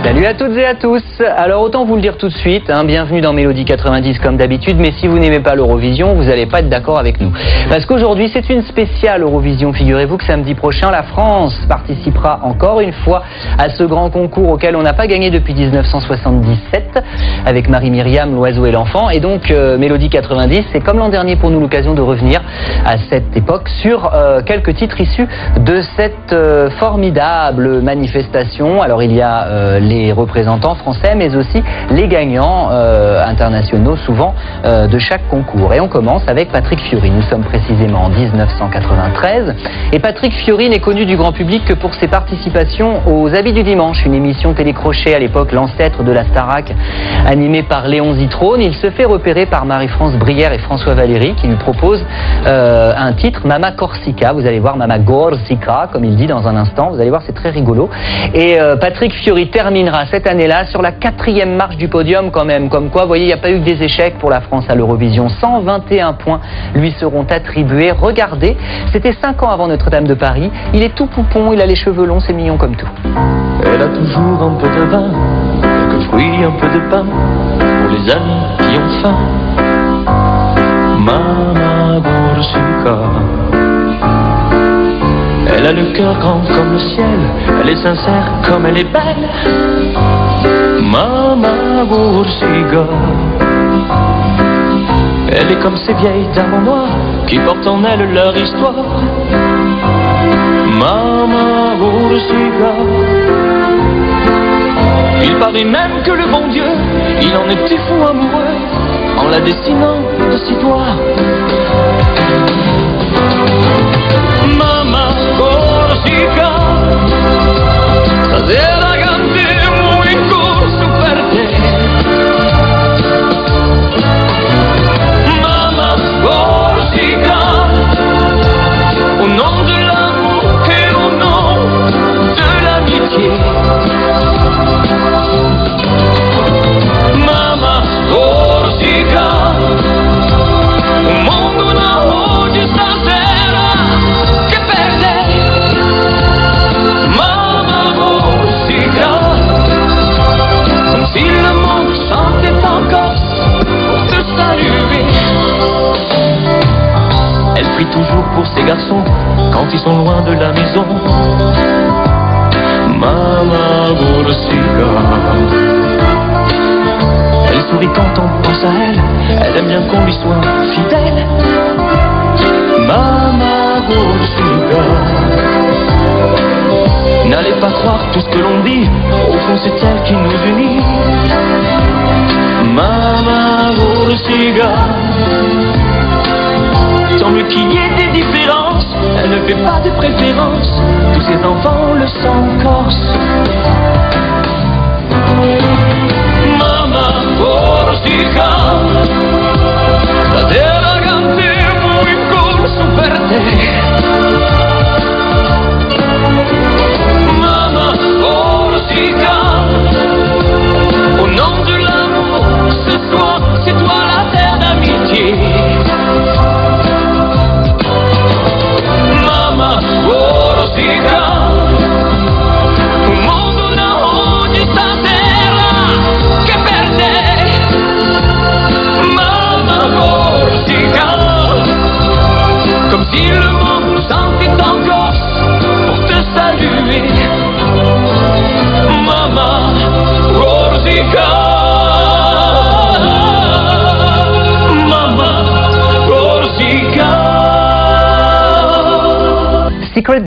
Salut à toutes et à tous. Alors autant vous le dire tout de suite, bienvenue dans Mélodie 90 comme d'habitude, mais si vous n'aimez pas l'Eurovision, vous n'allez pas être d'accord avec nous. Parce qu'aujourd'hui c'est une spéciale Eurovision. Figurez-vous que samedi prochain, la France participera encore une fois à ce grand concours auquel on n'a pas gagné depuis 1977, avec Marie-Myriam, l'oiseau et l'enfant. Et donc Mélodie 90, c'est comme l'an dernier pour nous l'occasion de revenir à cette époque sur quelques titres issus de cette formidable manifestation. Alors il y a les représentants français, mais aussi les gagnants internationaux, souvent de chaque concours. Et on commence avec Patrick Fiori. Nous sommes précisément en 1993. Et Patrick Fiori n'est connu du grand public que pour ses participations aux Habits du Dimanche, une émission télécrochée à l'époque, l'ancêtre de la Starac, animée par Léon Zitrone. Il se fait repérer par Marie-France Brière et François Valéry, qui lui proposent un titre, Mama Corsica. Vous allez voir, Mama Corsica, comme il dit dans un instant. Vous allez voir, c'est très rigolo. Et Patrick Fiori terminera cette année-là sur la 4e marche du podium quand même. Comme quoi, vous voyez, il n'y a pas eu que des échecs pour la France à l'Eurovision. 121 points lui seront attribués. Regardez, c'était 5 ans avant Notre-Dame de Paris. Il est tout poupon, il a les cheveux longs, c'est mignon comme tout. Elle a toujours un peu de vin, quelques fruits, un peu de pain, pour les amis qui ont faim. Mama Corsica. Elle a le cœur grand comme le ciel, elle est sincère comme elle est belle. Mama Corsica. Elle est comme ces vieilles dames en noir qui portent en elles leur histoire. Mama Corsica. Il paraît même que le bon Dieu, il en est petit fou amoureux en la dessinant de si doigts. Mama Corsica, stasera cantiamo in corso per te. Mama Corsica, au nom de l'amour et au nom de l'amitié. Mama Corsica, un mondo da oggi stasera che perde. Mama Corsica, comme si le monde chantait encore pour te saluer. Elle prie toujours pour ses garçons quand ils sont loin de la maison. Mama Corsica. Elle sourit quand on pense à elle, elle aime bien qu'on lui soit fidèle. Mama Corsica. N'allez pas croire tout ce que l'on dit, au fond c'est elle qui nous unit. Mama Corsica. Tant mieux qu'il y ait des différences, elle ne fait pas de préférence, tous ses enfants le sang corse.